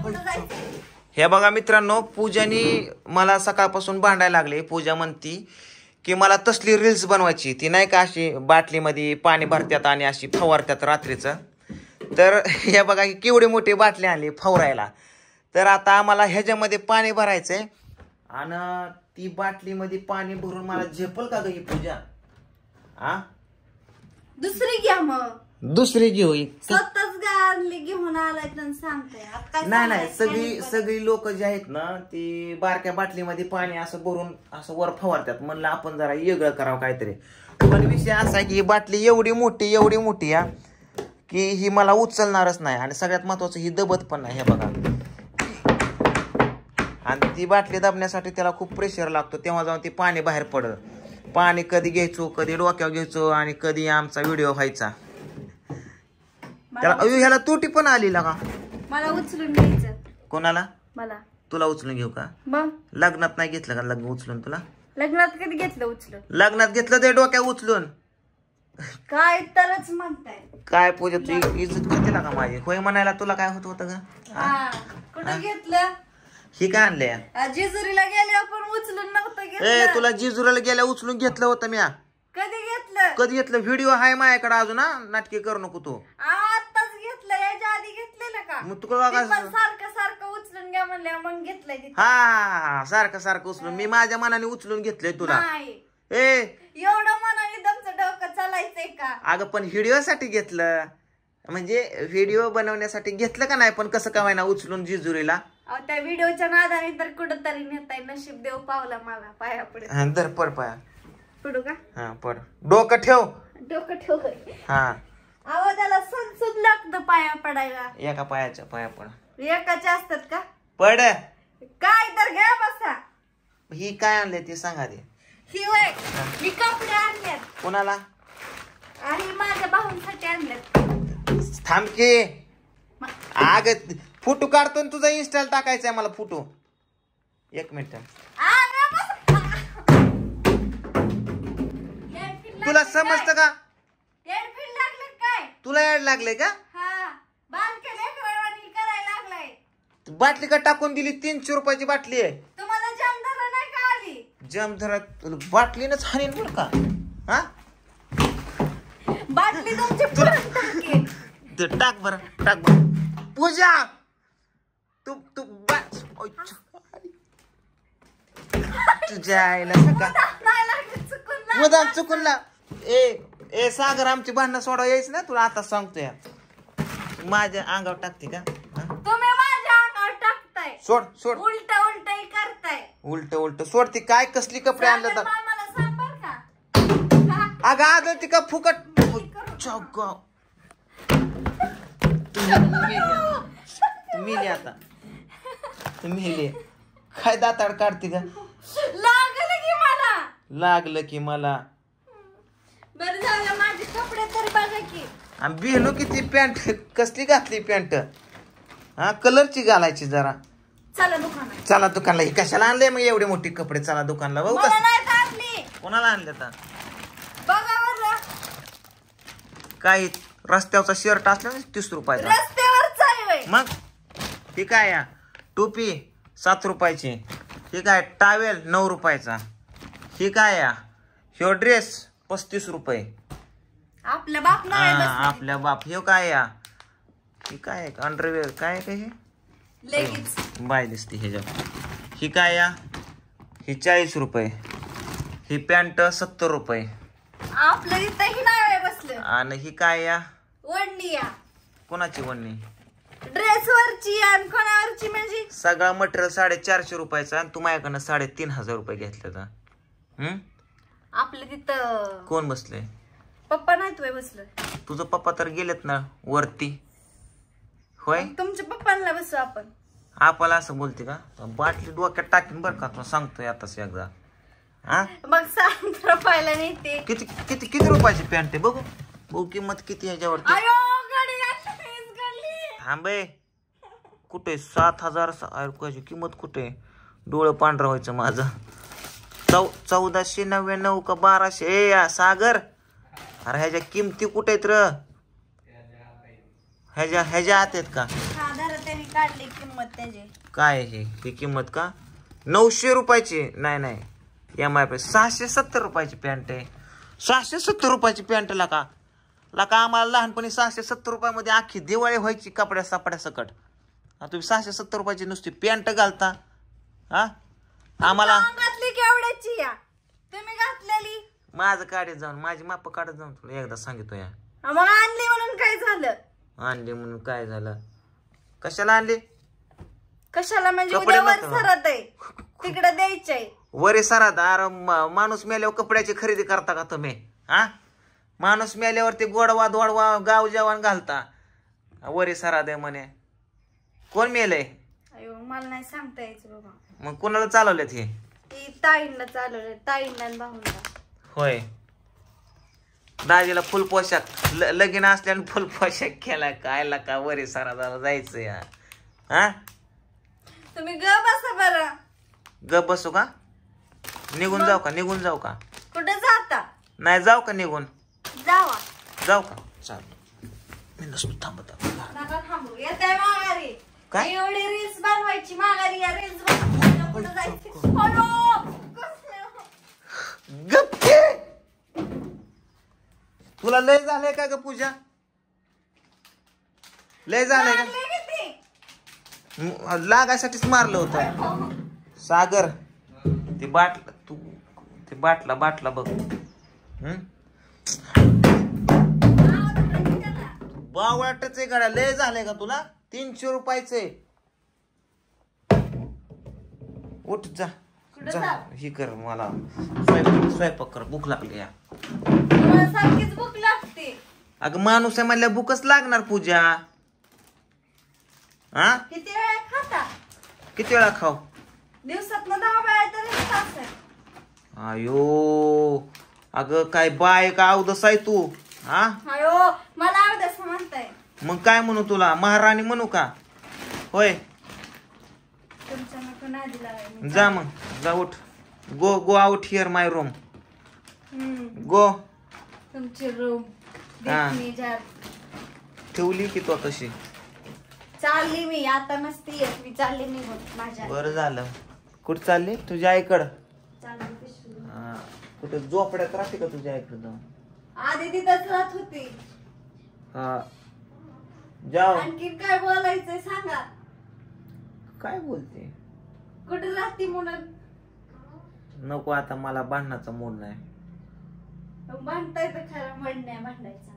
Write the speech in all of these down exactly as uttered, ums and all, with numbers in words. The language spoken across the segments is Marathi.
हे बघा मित्रांनो, पूजानी मला सकाळपासून भांडायला लागले. पूजा म्हणती की मला तसली रील्स बनवायची, ती नाही का अशी बाटलीमध्ये पाणी भरतात आणि अशी फवारतात रात्रीचं. तर हे बघा की केवढी मोठी बाटली आणली फवारायला. तर आता आम्हाला ह्याच्यामध्ये पाणी भरायचंय आणि ती बाटलीमध्ये पाणी भरून मला झेपल का ग ही पूजा? आ दुसरी घ्या मग. दुसरी घेऊ. स्वतःच गाडली घेऊन आलाय तर सांगताय. नाही नाही, सगळी सगळी लोक जे आहेत ना ती बारक्या बाटलीमध्ये पाणी असं भरून असं वर फवारतात. म्हणलं आपण जरा वेगळं करावं काहीतरी. पण विषय असा आहे की ही बाटली एवढी मोठी एवढी मोठी या की ही मला उचलणारच नाही. आणि सगळ्यात महत्वाचं ही दबत पण नाही. हे बघा, आणि ती बाटली दाबण्यासाठी त्याला खूप प्रेशर लागतो. तेव्हा जाऊन ती पाणी बाहेर पडत. पाणी कधी घ्यायचो, कधी डोक्यावर घ्यायचो आणि कधी आमचा व्हिडिओ व्हायचा. त्याला अयो ह्याला तुटी पण आली का? मला उचलून घ्यायचं. कोणाला? मला. तुला उचलून घेऊ का? मग लग्नात नाही घेतलं का लग्न उचलून? तुला लग्नात कधी घेतलं उचलून? लग्नात घेतलं ते डोक्या उचलून. काय तरच म्हणताय. काय पूजा तुझी इज्जत करते का माझी? होय म्हणायला तुला काय होत होतं का? कुठं घेतलं? ही काय आणले? जेजुरीला गेल्यावर पण उचलून नव्हतं ए घेतलं. तुला जिजुराला गेल्या उचलून घेतलं होतं मी. कधी घेतलं? कधी घेतलं? व्हिडिओ आहे माझ्याकडे अजून. नाटकी करू नको तू. आताच घेतलं. याच्या आधी घेतलेलं का? मग तुला सारखं सारखं उचलून घ्या म्हणल्या मग घेतलंय. हा सारखं सारखं उचलून मी माझ्या मनाने उचलून घेतलंय तुला. ए एवढं मनाने तुमचं डोकं चालायचंय का? अगं पण व्हिडिओ साठी घेतलं, म्हणजे व्हिडिओ बनवण्यासाठी घेतलं का नाही? पण कसं काय ना उचलून जिजुरीला. त्या व्हिडिओच्या नादाने तर कुठं तरी नेताय. नशीब देव पावला मला पाया पुढे. दर पड पाया पडू का? हा पड. डोकं ठेव. डोकं ठेव. हा आवाजाला संसूद लागतं पाया पडायला. एका पायाच्या पाया पड. एकाच्या असतात का? पड. काय तर घ्या बसा. ही काय आणले ते सांगा दे. ही वय मी कपडे आणल्यात. कोणाला? आणि माझ्या भाऊंसाठी आणल्यात. थांबके. आग फोटो काढतो तुझा इन्स्टाला टाकायचा आहे मला फोटो. एक मिनिट. तुला समजतं का? काय तुला याड लागले का? बाटली का टाकून दिली? तीनशे रुपयाची बाटली आहे. तुम्हाला जमधरा नाही का आली? जमधरा बाटलीनच हाणीन बरं का? हा बाटली तुमची टाक बरं टाक बरं. पूजा तू तू तुझ्या आईला सका मुदाम चुकूनला. ए ए सागर आमची भांडणं सोडा यायच ना तुला आता सांगतोय. माझ्या अंगावर टाकते का? तुम्ही माझ्या अंगावर टाकताय. सोड सोड. उलट उलट करताय. उलट उलट सोड. ती काय कसली कपडे आणलं तर मला सांग बर का? अगं आग ती का फुकट. तुम्ही आता तुम्ही काय दाताड काढते का? लागलं की मला. लागलं की मला. बरं झालं माझे कपडे तरी बघा की. आणि बिहलो की ती पॅन्ट कसली घातली पॅन्ट? हा कलरची घालायची जरा. चला दुकानात. चला दुकानला. ही कशाला आणले मग एवढे मोठे कपडे? चला दुकानला. बघू मला का नाही आणली. कोणाला आणले तर बघा बरं. काही रस्त्यावरचा शर्ट असला ना तीस रुपयाचा. रस्त्यावरच आहे मग ही काय या टोपी सात रुपयाची. ही काय टावेल नऊ रुपयाचा. ही काय या ह्यो ड्रेस पस्तीस रुपये. आपल्या बाप नाही आपल्या बाप. हे काय या ही काय अंडरवेअर काय काय हे लेगिन्स बाय दिसते ह्याच्यात. ही काय या ही चाळीस रुपये. ही पॅन्ट सत्तर रुपये. आपलं इथंही नाही बसलं. आणि ही काय या वडणी या. कोणाची वडणी? ड्रेस वरची आणि कोणावरची म्हणजे सगळा मटेरियल साडेचारशे रुपयाचा आणि तू माझ्याकडनं साडेतीन हजार रुपये घेतले तर. हम्म आपलं तिथं कोण बसले? पप्पा नाही तुय बसलं. तुझं पप्पा तर गेलेत ना वरती. होय तुमच्या पप्पांना बसू आपण. आपल्याला असं बोलते का? बाटली डोक्यात टाकीन बरं का तुला सांगतोय आताच एकदा. हा मग सात रुपयाला नेते. किती किती किती रुपयाची पॅन्ट आहे बघू बघू किंमत किती ह्याच्यावरती. अयो गाडी घातली. हा बे कुठे सात हजार रुपयाची किंमत कुठे? डोळं पांढरं व्हायचं माझं. चौ चौदाशे नव्याण्णव का बाराशे? ए या सागर अरे ह्याच्या किमती कुठे आहेत र? ह्याच्या ह्याच्या आत आहेत का? काढली किंमत त्याची. काय आहे ही किंमत का? नऊशे रुपयाची नाही नाही एम आय पी सहाशे सत्तर रुपयाची पॅन्ट आहे. सहाशे सत्तर रुपयाची पॅन्ट लाका लाका आम्हाला लहानपणी सहाशे सत्तर रुपयामध्ये अख्खी दिवाळी व्हायची कपड्या सापड्या सकट. तुम्ही सहाशे सत्तर रुपयाची नुसती पॅन्ट घालता हा. आम्हाला घातली केवढ्याची या तुम्ही घातलेली. माझं काढत जाऊन माझी माप काढत जाऊन तुला एकदा सांगितो या. मग आणली म्हणून काय झालं? आणली म्हणून काय झालं? कशाला आणली? कशाला म्हणजे कपडे उद्या वर नव्हते. सरत आहे तिकडे द्यायचंय. वरे सरात अरे माणूस मेल्यावर कपड्याची खरेदी करता का तुम्ही हा? माणूस मेल्यावरती गोडवा दोडवा गाव जेवण घालता. वरे सरा दे म्हणे. कोण मेलय? अयो मला नाही सांगता यायचं बाबा. मग कोणाला चालवलेत हे? ती ताईंना चालवलं ताईंना आणि भाऊंना. होय दाजीला फुल पोशाख ल- लगीन असल्याने फुल पोशाख केला काय का वरे सरा जरा जायचं या हा. तुम्ही ग बसा बरं. ग बसू का? निघून जाऊ का? निघून जाऊ का? कुठे जाता? नाही जाऊ का निघून? जावा. जाऊ का? चाल मी नसतो थांबत. नका थांबू येते माघारी. काय? एवढी रील्स बनवायची माघारी या रील्स बनवायला कुठं जायचं? अयो, कसलं? गप्पे तुला लय झालंय का ग पूजा? लय झालंय का? लागले किती? म- लागायसाठीच मारलं होतं. सागर ते बाटला तू ते बाटला बाटला बघ. हम्म बावळाटच आहे गाड्या. लय झालंय का तुला? तीनशे रुपयाचे. उठ जा कुठं जा जाऊ? ही कर मला स्वयंपाक स्वयंपाक कर भूक लागली या. तुम्हाला सारखीच भूक लागते. अगं माणूस आहे म्हणल्या भूकच लागणार पूजा. हा किती वेळा खाता? किती वेळा खाऊ? दिवसात दहा वेळा तरी तास आहे. आयो अगं काय बाय का अवदस आहे तू हा? अयो मला आवडत म्हणताय. मग काय म्हणू तुला? महाराणी म्हणू का? होय तुमच्या नको नादी लावायला. जा मग जा उठ. Go go out here my room. Hmm, go. तुमची रूम हा. देखणी जार. ठेवली की तो तशी. चालली मी आता नसती येत मी चालली निघून माझ्या. बरं झालं. कुठं चालली? तुझ्या आईकडं. चालली पिशवी. हा कुठं झोपड्यात राहते का तुझ्या आईकडं जाऊन? आधी तिथंच राहत होती. हा जाओ. आणखी काय बोलायचंय सांगा. काय बोलते? कुठे राहती म्हणून नको आता मला भांडणाचा मूड नाही. भांडताय तर खरं म्हण नाही भांडायचा.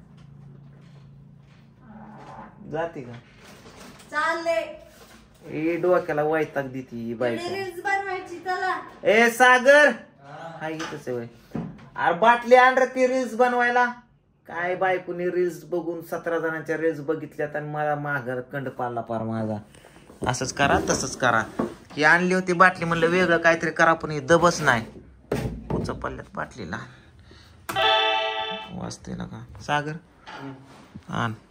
जाते का? चालले ए डोक्याला वैताग देती बायको. रील्स बनवायची चला. ए सागर हाय घेतच वय. अरे बाटली आण रे ती रील्स बनवायला. काय बायकोनी रील्स बघून सतरा जणांच्या रील्स बघितल्यात आणि मला माघार कंड पाडला पार माझा. असंच करा तसंच करा. ही आणली होती बाटली म्हणलं वेगळं काहीतरी करा पण ही दबच नाही. उच पडल्यात बाटलीला वाजते ना का सागर आण.